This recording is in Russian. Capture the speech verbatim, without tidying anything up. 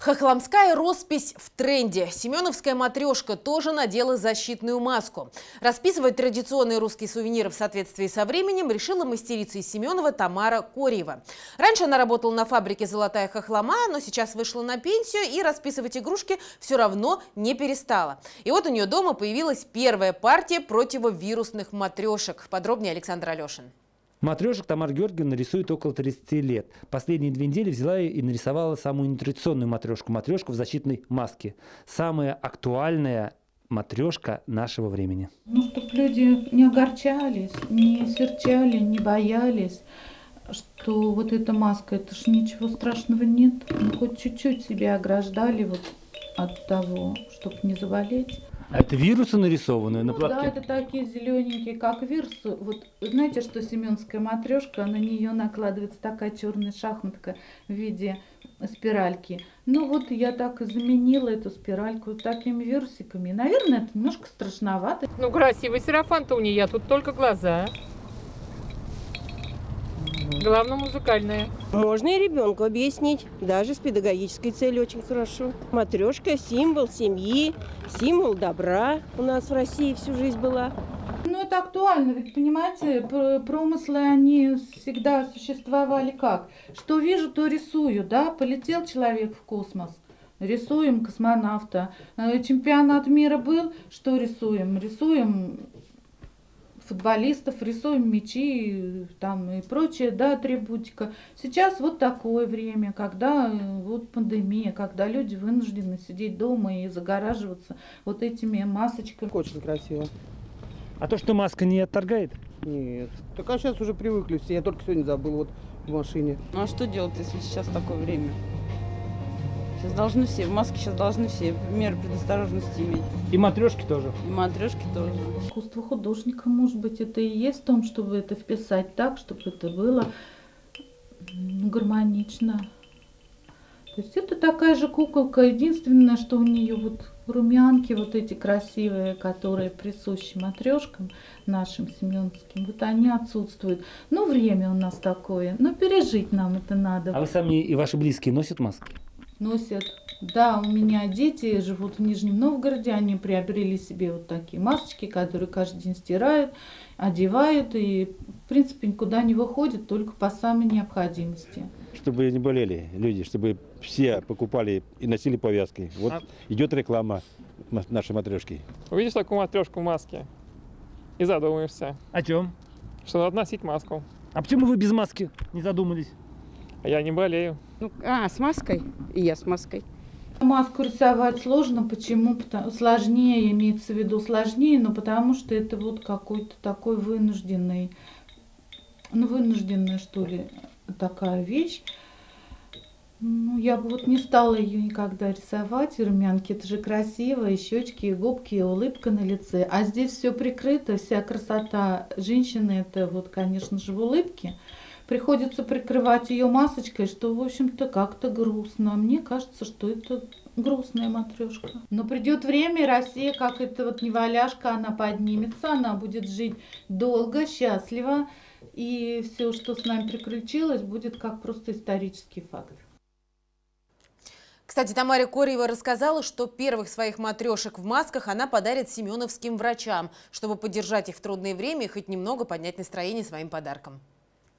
Хохломская роспись в тренде. Семеновская матрешка тоже надела защитную маску. Расписывать традиционные русские сувениры в соответствии со временем решила мастерица из Семенова Тамара Корьева. Раньше она работала на фабрике «Золотая хохлома», но сейчас вышла на пенсию и расписывать игрушки все равно не перестала. И вот у нее дома появилась первая партия противовирусных матрешек. Подробнее Александр Алешин. Матрешек Тамара Георгиевна рисует около тридцати лет. Последние две недели взяла и нарисовала самую нетрадиционную матрешку. Матрешку в защитной маске. Самая актуальная матрешка нашего времени. Ну, чтобы люди не огорчались, не серчали, не боялись, что вот эта маска, это ж ничего страшного нет. Ну, хоть чуть-чуть себя ограждали вот от того, чтобы не заболеть. А это вирусы нарисованные Ну, на платке? Да, это такие зелененькие, как вирусы. Вот знаете, что семеновская матрешка, на нее накладывается такая черная шахматка в виде спиральки. Ну вот я так и заменила эту спиральку такими вирусиками. Наверное, это немножко страшновато. Ну, красивый сарафан-то у нее, тут только глаза. Главное, музыкальная. Можно и ребенку объяснить, даже с педагогической целью очень хорошо. Матрешка – символ семьи, символ добра у нас в России всю жизнь была. Ну, это актуально, ведь, понимаете, промыслы, они всегда существовали как? Что вижу, то рисую, да? Полетел человек в космос, рисуем космонавта. Чемпионат мира был, что рисуем? Рисуем футболистов, рисуем мячи там и прочее, да, атрибутика. Сейчас вот такое время, когда вот пандемия, когда люди вынуждены сидеть дома и загораживаться вот этими масочками. Очень красиво. А то, что маска не отторгает? Нет. Так а сейчас уже привыкли все. Я только сегодня забыл вот в машине. Ну а что делать, если сейчас такое время? Сейчас должны все, в маске сейчас должны все меры предосторожности иметь. И матрешки тоже. И матрешки тоже. Искусство художника, может быть, это и есть в том, чтобы это вписать так, чтобы это было ну, гармонично. То есть это такая же куколка, единственное, что у нее вот румянки вот эти красивые, которые присущи матрешкам нашим семеновским, вот они отсутствуют. Ну, время у нас такое, но пережить нам это надо. А вы сами и ваши близкие носят маски? Носят. Да, у меня дети живут в Нижнем Новгороде, они приобрели себе вот такие масочки, которые каждый день стирают, одевают и, в принципе, никуда не выходят, только по самой необходимости. Чтобы не болели люди, чтобы все покупали и носили повязки. Вот а... идет реклама нашей матрешки. Увидишь такую матрешку в маске и задумаешься. О чем? Что надо носить маску. А почему вы без маски не задумались? Я не болею. Ну, а, с маской? И я с маской. Маску рисовать сложно. Почему? Потому, сложнее, имеется в виду сложнее, но потому что это вот какой-то такой вынужденный, ну, вынужденная, что ли, такая вещь. Ну, я бы вот не стала ее никогда рисовать. И румянки, это же красиво, и щечки, и губки, и улыбка на лице. А здесь все прикрыто, вся красота женщины, это вот, конечно же, в улыбке. Приходится прикрывать ее масочкой, что, в общем-то, как-то грустно. Мне кажется, что это грустная матрешка. Но придет время, и Россия, как эта вот неваляшка, она поднимется, она будет жить долго, счастливо. И все, что с нами приключилось, будет как просто исторический факт. Кстати, Тамара Корьева рассказала, что первых своих матрешек в масках она подарит семеновским врачам, чтобы поддержать их в трудное время и хоть немного поднять настроение своим подарком.